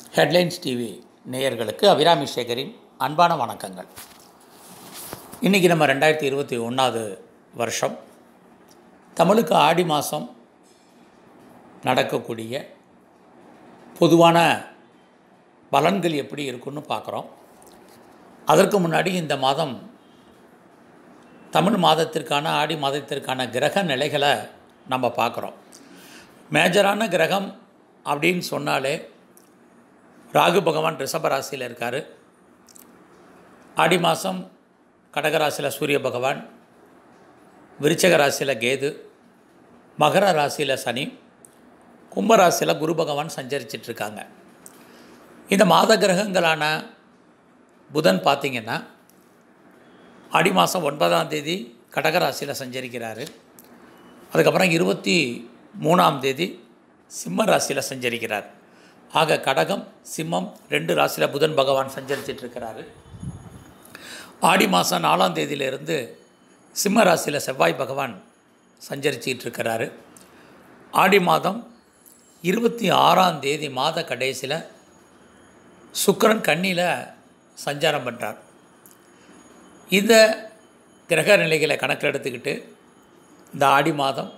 Headlines TV நேயர்களுக்கு அபிராமி சேகரின் அன்பான வணக்கங்கள். இன்றைக்கி நம்ம 2021 வருஷம் தமிழுக்கு ஆடி மாதம் நடக்கக்கூடிய பொதுவான பலன்கள் எப்படி இருக்குன்னு பார்க்குறோம். அதற்கு முன்னாடி இந்த மாதம் தமிழ் மாதத்திற்கான ஆடி மாதத்திற்கான கிரக நிலைகளை நம்ம பார்க்குறோம். மேஜரான கிரகம் அப்படின்னு சொன்னாலே ராகு பகவான் ரிஷப ராசியில் இருக்கார். ஆடி மாதம் கடகராசியில் சூரிய பகவான், விருச்சக ராசியில் கேது, மகர ராசியில் சனி, கும்பராசியில் குரு பகவான் சஞ்சரிச்சிட்ருக்காங்க. இந்த மாத கிரகங்களான புதன் பார்த்திங்கன்னா ஆடி மாதம் 9ஆம் தேதி கடகராசியில் சஞ்சரிக்கிறார். அதுக்கப்புறம் 23ஆம் தேதி சிம்ம ராசியில் சஞ்சரிக்கிறார். ஆக கடகம் சிம்மம் 2 ராசியில் புதன் பகவான் சஞ்சரிச்சிட்ருக்கிறாரு. ஆடி மாதம் 4ஆம் தேதியிலிருந்து சிம்ம ராசியில் செவ்வாய் பகவான் சஞ்சரிச்சிட்ருக்கிறாரு. ஆடி மாதம் 26ஆம் தேதி மாத கடைசியில் சுக்கிரன் கன்னியில் சஞ்சாரம் பண்ணுறார். இந்த கிரக நிலைகளை கணக்கில் எடுத்துக்கிட்டு இந்த ஆடி மாதம்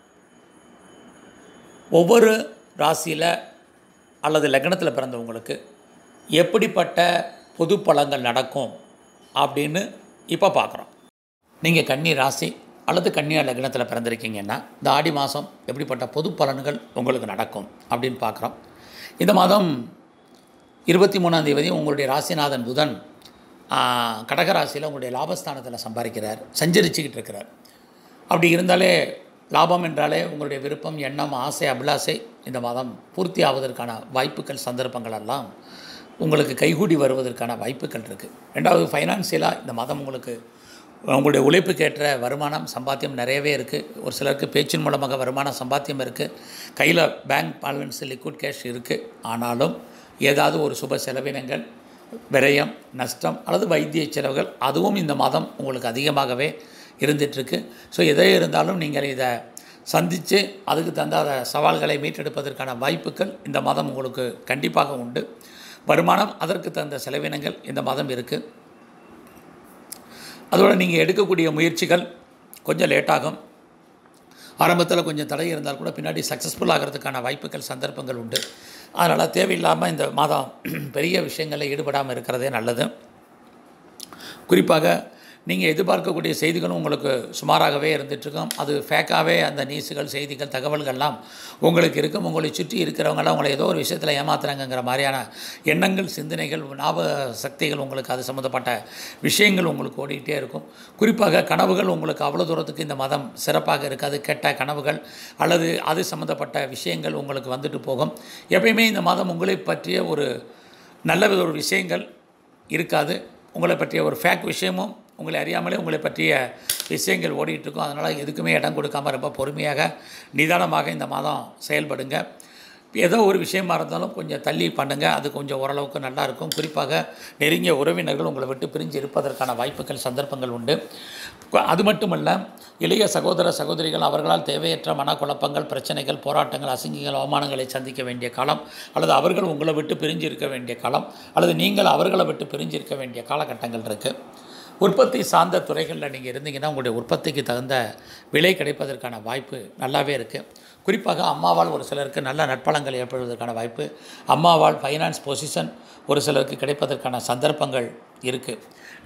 ஒவ்வொரு ராசியில் அல்லது லக்னத்தில் பிறந்தவங்களுக்கு எப்படிப்பட்ட பொது பலன்கள் நடக்கும் அப்படின்னு இப்போ பார்க்குறோம். நீங்கள் கன்னி ராசி அல்லது கன்னியா லக்னத்தில் பிறந்திருக்கீங்கன்னா இந்த ஆடி மாதம் எப்படிப்பட்ட பொது பலன்கள் உங்களுக்கு நடக்கும் அப்படின்னு பார்க்குறோம். இந்த மாதம் 23ஆம் தேதி உங்களுடைய ராசிநாதன் புதன் கடகராசியில் உங்களுடைய லாபஸ்தானத்தில் சஞ்சரிச்சுக்கிட்டு இருக்கிறார். அப்படி இருந்தாலே லாபம் என்றாலே உங்களுடைய விருப்பம், எண்ணம், ஆசை, அபிலாசை இந்த மாதம் பூர்த்தி ஆவதற்கான வாய்ப்புகள், சந்தர்ப்பங்கள் எல்லாம் உங்களுக்கு கைகூடி வருவதற்கான வாய்ப்புகள் இருக்குது. ரெண்டாவது, ஃபைனான்சியலாக இந்த மாதம் உங்களுடைய உழைப்புக்கேற்ற வருமானம், சம்பாத்தியம் நிறையவே இருக்குது. ஒரு சிலருக்கு பேச்சின் மூலமாக வருமான சம்பாத்தியம் இருக்குது. கையில் பேங்க் பேலன்ஸ், லிக்விட் கேஷ் இருக்குது. ஆனாலும் ஏதாவது ஒரு சுப செலவினங்கள், விரயம், நஷ்டம் அல்லது வைத்திய செலவுகள் அதுவும் இந்த மாதம் உங்களுக்கு அதிகமாகவே இருந்துகிட்ருக்கு. ஸோ எதே இருந்தாலும் நீங்கள் இதை சந்தித்து அதுக்கு தகுந்த சவால்களை மீட்டெடுப்பதற்கான வாய்ப்புகள் இந்த மாதம் உங்களுக்கு கண்டிப்பாக உண்டு. வருமானம், அதற்கு தகுந்த செலவினங்கள் இந்த மாதம் இருக்குது. அதோடு நீங்கள் எடுக்கக்கூடிய முயற்சிகள் கொஞ்சம் லேட்டாகும். ஆரம்பத்தில் கொஞ்சம் தடை இருந்தால் கூட பின்னாடி சக்ஸஸ்ஃபுல் ஆகிறதுக்கான வாய்ப்புகள், சந்தர்ப்பங்கள் உண்டு. அதனால் தேவையில்லாமல் இந்த மாதம் பெரிய விஷயங்களில் ஈடுபடாமல் இருக்கிறதே நல்லது. குறிப்பாக நீங்கள் எதிர்பார்க்கக்கூடிய செய்திகளும் உங்களுக்கு சுமாராகவே இருந்துகிட்ருக்கும். அது ஃபேக்காகவே அந்த நியூஸுகள், செய்திகள், தகவல்கள்லாம் உங்களுக்கு இருக்கும். உங்களை சுற்றி இருக்கிறவங்களாம் உங்களை ஏதோ ஒரு விஷயத்தில் ஏமாத்துறாங்கங்கிற மாதிரியான எண்ணங்கள், சிந்தனைகள், ஞாபக சக்திகள், உங்களுக்கு அது சம்மந்தப்பட்ட விஷயங்கள் உங்களுக்கு ஓடிக்கிட்டே இருக்கும். குறிப்பாக கனவுகள் உங்களுக்கு அவ்வளோ தூரத்துக்கு இந்த மாதம் சிறப்பாக இருக்காது. கெட்ட கனவுகள் அல்லது அது சம்மந்தப்பட்ட விஷயங்கள் உங்களுக்கு வந்துட்டு போகும். எப்பயுமே இந்த மாதம் உங்களை பற்றிய ஒரு நல்ல ஒரு விஷயங்கள் இருக்காது. உங்களை பற்றிய ஒரு ஃபேக் விஷயமும் உங்களை அறியாமலே உங்களை பற்றிய விஷயங்கள் ஓடிட்டுருக்கும். அதனால் எதுக்குமே இடம் கொடுக்காமல் ரொம்ப பொறுமையாக, நிதானமாக இந்த மாதம் செயல்படுங்க. ஏதோ ஒரு விஷயமா இருந்தாலும் கொஞ்சம் தள்ளி பண்ணுங்கள். அது கொஞ்சம் ஓரளவுக்கு நல்லாயிருக்கும். குறிப்பாக நெருங்கிய உறவினர்கள் உங்களை விட்டு பிரிஞ்சு இருப்பதற்கான வாய்ப்புகள், சந்தர்ப்பங்கள் உண்டு. அது மட்டுமல்ல, இளைய சகோதர சகோதரிகள் அவர்களால் தேவையற்ற மனக்குழப்பங்கள், பிரச்சனைகள், போராட்டங்கள், அசிங்கங்கள், அவமானங்களை சந்திக்க வேண்டிய காலம், அல்லது அவர்கள் உங்களை விட்டு பிரிஞ்சு இருக்க வேண்டிய காலம், அல்லது நீங்கள் அவர்களை விட்டு பிரிஞ்சு இருக்க வேண்டிய காலகட்டங்கள் இருக்குது. உற்பத்தி சார்ந்த துறைகளில் நீங்கள் இருந்தீங்கன்னா உங்களுடைய உற்பத்திக்கு தகுந்த விலை கிடைப்பதற்கான வாய்ப்பு நல்லாவே இருக்குது. குறிப்பாக அம்மாவால் ஒரு சிலருக்கு நல்ல நற்பலங்கள் ஏற்படுவதற்கான வாய்ப்பு, அம்மாவால் ஃபைனான்ஸ் பொசிஷன் ஒரு சிலருக்கு கிடைப்பதற்கான சந்தர்ப்பங்கள் இருக்குது.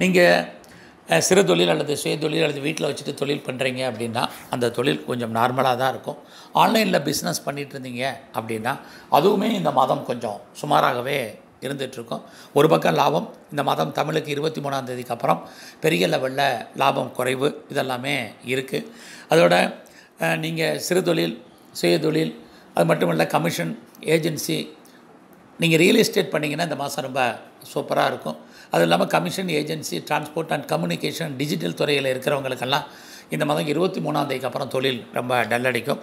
நீங்கள் சிறு தொழில் அல்லது சுய தொழில் அல்லது வீட்டில் வச்சுட்டு தொழில் பண்ணுறீங்க அப்படின்னா அந்த தொழில் கொஞ்சம் நார்மலாக தான் இருக்கும். ஆன்லைனில் பிஸ்னஸ் பண்ணிகிட்டு இருந்தீங்க அப்படின்னா அதுவுமே இந்த மாதம் கொஞ்சம் சுமாராகவே இருந்துகிட்ருக்கும். ஒரு பக்கம் லாபம், இந்த மாதம் தமிழுக்கு 23ஆம் தேதிக்கு அப்புறம் பெரிய லெவலில் லாபம் குறைவு இதெல்லாமே இருக்குது. அதோட நீங்கள் சிறு தொழில், சுய தொழில், அது மட்டும் இல்லை கமிஷன், ஏஜென்சி, நீங்கள் ரியல் எஸ்டேட் பண்ணிங்கன்னா இந்த மாதம் ரொம்ப சூப்பராக இருக்கும். அது இல்லாமல் commission, agency, transport and communication, digital துறையில் இருக்கிறவங்களுக்கெல்லாம் இந்த மாதம் 23ஆம் தேதிக்கு அப்புறம் தொழில் ரொம்ப டல்லடிக்கும்.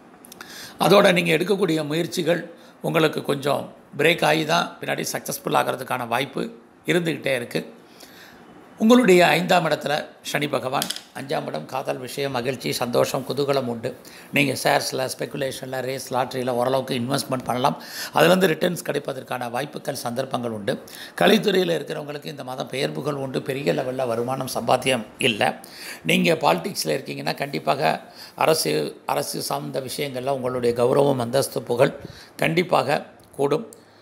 அதோடு நீங்கள் எடுக்கக்கூடிய முயற்சிகள் உங்களுக்கு கொஞ்சம் பிரேக் ஆகி தான் பின்னாடி சக்ஸஸ்ஃபுல் ஆகிறதுக்கான வாய்ப்பு இருந்துக்கிட்டே இருக்குது. உங்களுடைய 5ஆம் இடத்துல சனி பகவான். 5ஆம் இடம் காதல் விஷயம், மகிழ்ச்சி, சந்தோஷம், குதூகலம் உண்டு. நீங்கள் ஷேர்ஸில், ஸ்பெக்குலேஷனில், ரேஸ், லாட்ரியில் ஓரளவுக்கு இன்வெஸ்ட்மெண்ட் பண்ணலாம். அதுலேருந்து ரிட்டர்ன்ஸ் கிடைப்பதற்கான வாய்ப்புகள், சந்தர்ப்பங்கள் உண்டு. கலைத்துறையில் இருக்கிறவங்களுக்கு இந்த மாதம் பெயர் புகழ் உண்டு. பெரிய லெவலில் வருமானம், சம்பாத்தியம் இல்லை. நீங்கள் பாலிடிக்ஸில் இருக்கீங்கன்னா கண்டிப்பாக அரசு சார்ந்த விஷயங்களில் உங்களுடைய கௌரவம், அந்தஸ்து, புகழ் கண்டிப்பாக கூடும்.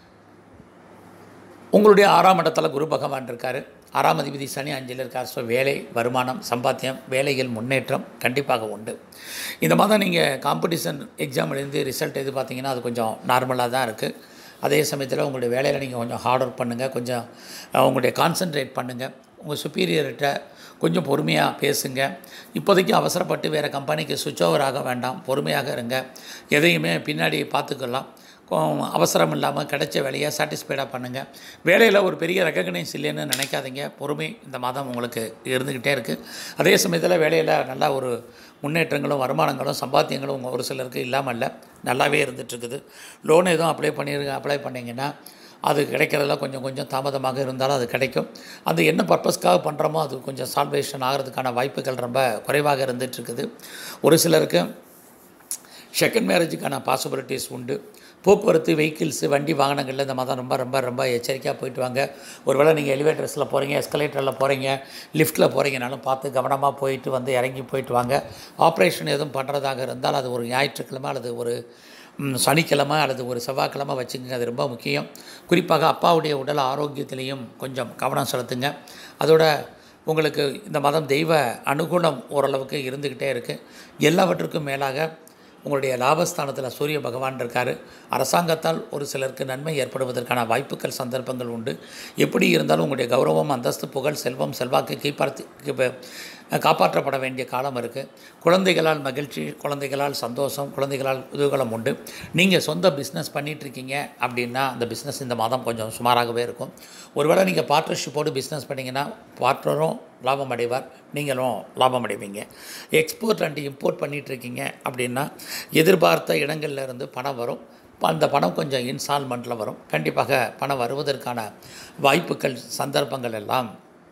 உங்களுடைய 6ஆம் இடத்துல குரு பகவான் இருக்கார். 6ஆம் அதிபதி சனி 5ல் இருக்கார். ஸோ வேலை, வருமானம், சம்பாத்தியம், வேலையில் முன்னேற்றம் கண்டிப்பாக உண்டு. இந்த மாதம் நீங்கள் காம்படிஷன் எக்ஸாம் எழுந்து ரிசல்ட் எது பார்த்தீங்கன்னா அது கொஞ்சம் நார்மலாக தான் இருக்குது. அதே சமயத்தில் உங்களுடைய வேலையில் நீங்கள் கொஞ்சம் ஹார்ட் ஒர்க் பண்ணுங்கள், கொஞ்சம் உங்களுடைய கான்சன்ட்ரேட் பண்ணுங்கள். உங்கள் சுப்பீரியர்கிட்ட கொஞ்சம் பொறுமையாக பேசுங்க. இப்போதைக்கு அவசரப்பட்டு வேறு கம்பெனிக்கு சுவிட்ச் ஓவர் ஆக வேண்டாம். பொறுமையாக இருங்க. எதையுமே பின்னாடி பார்த்துக்கலாம். அவசரம் இல்லாமல் கிடைச்ச வேலையை சாட்டிஸ்ஃபைடாக பண்ணுங்கள். வேலையில் ஒரு பெரிய ரெக்கக்னைஸ் இல்லைன்னு நினைக்காதீங்க. பொறுமை இந்த மாதம் உங்களுக்கு இருந்துக்கிட்டே இருக்குது. அதே சமயத்தில் வேலையில் நல்லா ஒரு முன்னேற்றங்களும், வருமானங்களும், சம்பாத்தியங்களும் ஒரு சிலருக்கு இல்லாமல் இல்லை, நல்லாவே இருந்துகிட்ருக்குது. லோன் எதுவும் அப்ளை பண்ணிங்கன்னா அது கிடைக்கிறதுல கொஞ்சம் தாமதமாக இருந்தாலும் அது கிடைக்கும். அது என்ன பர்பஸ்க்காக பண்ணுறோமோ அது கொஞ்சம் சால்வேஷன் ஆகிறதுக்கான வாய்ப்புகள் ரொம்ப குறைவாக இருந்துகிட்ருக்குது. ஒரு சிலருக்கு செகண்ட் மேரேஜுக்கான பாசிபிலிட்டிஸ் உண்டு. போக்குவரத்து, வெஹிக்கிள்ஸு, வண்டி வாகனங்களில் இந்த மாதம் ரொம்ப எச்சரிக்கையாக போயிட்டு வாங்க. ஒருவேளை நீங்கள் எலிவேட்டர்ஸில் போகிறீங்க, எஸ்கலேட்டரில் போகிறீங்க, லிஃப்ட்டில் போகிறீங்கனாலும் பார்த்து கவனமாக போயிட்டு வந்து இறங்கி போயிட்டு வாங்க. ஆப்ரேஷன் எதுவும் பண்ணுறதாக இருந்தால் அது ஒரு ஞாயிற்றுக்கிழமை அல்லது ஒரு சனிக்கிழமை அல்லது ஒரு செவ்வாய்க்கிழமை வச்சுக்கோங்க. அது ரொம்ப முக்கியம். குறிப்பாக அப்பாவுடைய உடல் ஆரோக்கியத்திலையும் கொஞ்சம் கவனம் செலுத்துங்க. அதோட உங்களுக்கு இந்த மாதம் தெய்வ அனுகூலம் ஓரளவுக்கு இருந்துக்கிட்டே இருக்குது. எல்லாவற்றுக்கும் மேலாக உங்களுடைய லாபஸ்தானத்தில் சூரிய பகவான் இருக்கார். அரசாங்கத்தால் ஒரு சிலருக்கு நன்மை ஏற்படுவதற்கான வாய்ப்புகள், சந்தர்ப்பங்கள் உண்டு. எப்படி இருந்தாலும் உங்களுடைய கௌரவம், அந்தஸ்து, புகழ், செல்வம், செல்வாக்கு காப்பாற்றப்பட வேண்டிய காலம் இருக்குது. குழந்தைகளால் மகிழ்ச்சி, குழந்தைகளால் சந்தோஷம், குழந்தைகளால் குதூகலம் உண்டு. நீங்கள் சொந்த பிஸ்னஸ் பண்ணிகிட்ருக்கீங்க அப்படின்னா அந்த பிஸ்னஸ் இந்த மாதம் கொஞ்சம் சுமாராகவே இருக்கும். ஒருவேளை நீங்கள் பார்ட்னர்ஷிப்போடு பிஸ்னஸ் பண்ணிங்கன்னா பார்ட்னரும் லாபம் அடைவார், நீங்களும் லாபம் அடைவீங்க. எக்ஸ்போர்ட் அண்ட் இம்போர்ட் பண்ணிகிட்ருக்கீங்க அப்படின்னா எதிர்பார்த்த இடங்கள்ல இருந்து பணம் வரும். அந்த பணம் கொஞ்சம் இன்ஸ்டால்மெண்ட்டில் வரும். கண்டிப்பாக பணம் வருவதற்கான வாய்ப்புகள், சந்தர்ப்பங்கள் எல்லாம்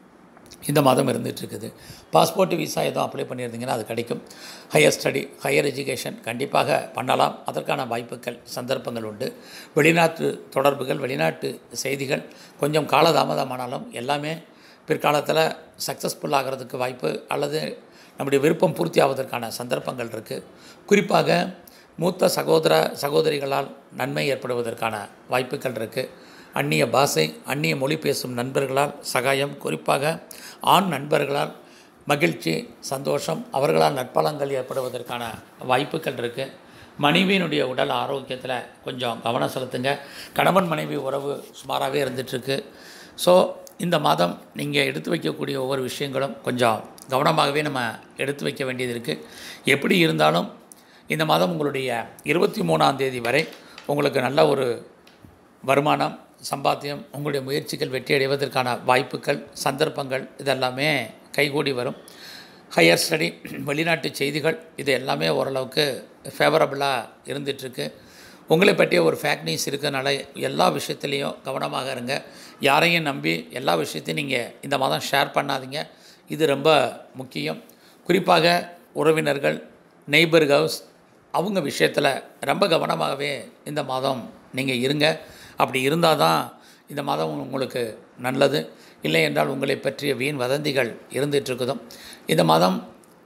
இந்த மாதம் இருந்துகிட்ருக்குது. பாஸ்போர்ட், விசா எதுவும் அப்ளை பண்ணியிருந்தீங்கன்னா அது கிடைக்கும். ஹையர் ஸ்டடி, ஹையர் எஜுகேஷன் கண்டிப்பாக பண்ணலாம். அதற்கான வாய்ப்புகள், சந்தர்ப்பங்கள் உண்டு. வெளிநாட்டு தொடர்புகள், வெளிநாட்டு செய்திகள் கொஞ்சம் காலதாமதமானாலும் எல்லாமே பிற்காலத்தில் சக்ஸஸ்ஃபுல் ஆகிறதுக்கு வாய்ப்பு அல்லது நம்முடைய விருப்பம் பூர்த்தி ஆவதற்கான சந்தர்ப்பங்கள் இருக்குது. குறிப்பாக மூத்த சகோதரிகளால் நன்மை ஏற்படுவதற்கான வாய்ப்புகள் இருக்குது. அந்நிய பாஷை, அந்நிய மொழி பேசும் நண்பர்களால் சகாயம், குறிப்பாக ஆண் நண்பர்களால் மகிழ்ச்சி, சந்தோஷம், அவர்களால் நற்பலங்கள் ஏற்படுவதற்கான வாய்ப்புகள் இருக்குது. மனைவியினுடைய உடல் ஆரோக்கியத்தில் கொஞ்சம் கவனம் செலுத்துங்க. கணவன் மனைவி உறவு சுமாராகவே இருந்துகிட்ருக்கு. ஸோ இந்த மாதம் நீங்கள் எடுத்து வைக்கக்கூடிய ஒவ்வொரு விஷயங்களும் கொஞ்சம் கவனமாகவே நம்ம எடுத்து வைக்க வேண்டியது இருக்குது. எப்படி இருந்தாலும் இந்த மாதம் உங்களுடைய 23ஆம் தேதி வரை உங்களுக்கு நல்ல ஒரு வருமானம், சம்பாத்தியம், உங்களுடைய முயற்சிகள் வெற்றி அடைவதற்கான வாய்ப்புகள், சந்தர்ப்பங்கள் இதெல்லாமே கைகூடி வரும். ஹையர் ஸ்டடி, வெளிநாட்டு செய்திகள் இது எல்லாமே ஓரளவுக்கு ஃபேவரபுளாக இருந்துகிட்ருக்கு. உங்களை பற்றிய ஒரு ஃபேக் நியூஸ் இருக்கிறதுனால எல்லா விஷயத்துலேயும் கவனமாக இருங்க. யாரையும் நம்பி எல்லா விஷயத்தையும் நீங்கள் இந்த மாதம் ஷேர் பண்ணாதீங்க. இது ரொம்ப முக்கியம். குறிப்பாக உறவினர்கள், நெய்பர்ஸ் அவங்க விஷயத்தில் ரொம்ப கவனமாகவே இந்த மாதம் நீங்கள் இருங்க. அப்படி இருந்தால் தான் இந்த மாதம் உங்களுக்கு நல்லது. இல்லை என்றால் உங்களை பற்றிய வீண் வதந்திகள் இருந்துகிட்ருக்குதும். இந்த மாதம்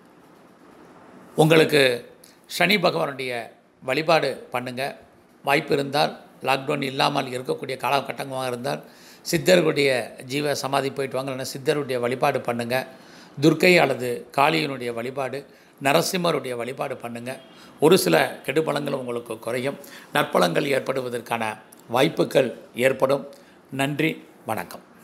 உங்களுக்கு சனி பகவானுடைய வழிபாடு பண்ணுங்கள். வாய்ப்பு இருந்தால் லாக்டவுன் இல்லாமல் இருக்கக்கூடிய காலகட்டமாக இருந்தால் சித்தர்களுடைய ஜீவ சமாதி போயிட்டு வாங்க, இல்லைன்னா சித்தருடைய வழிபாடு பண்ணுங்கள். துர்க்கை அல்லது காளியினுடைய வழிபாடு, நரசிம்மருடைய வழிபாடு பண்ணுங்கள். ஒரு சில கெடுபலங்கள் உங்களுக்கு குறையும். நற்பலங்கள் ஏற்படுவதற்கான வாய்ப்புகள் ஏற்படும். நன்றி, வணக்கம்.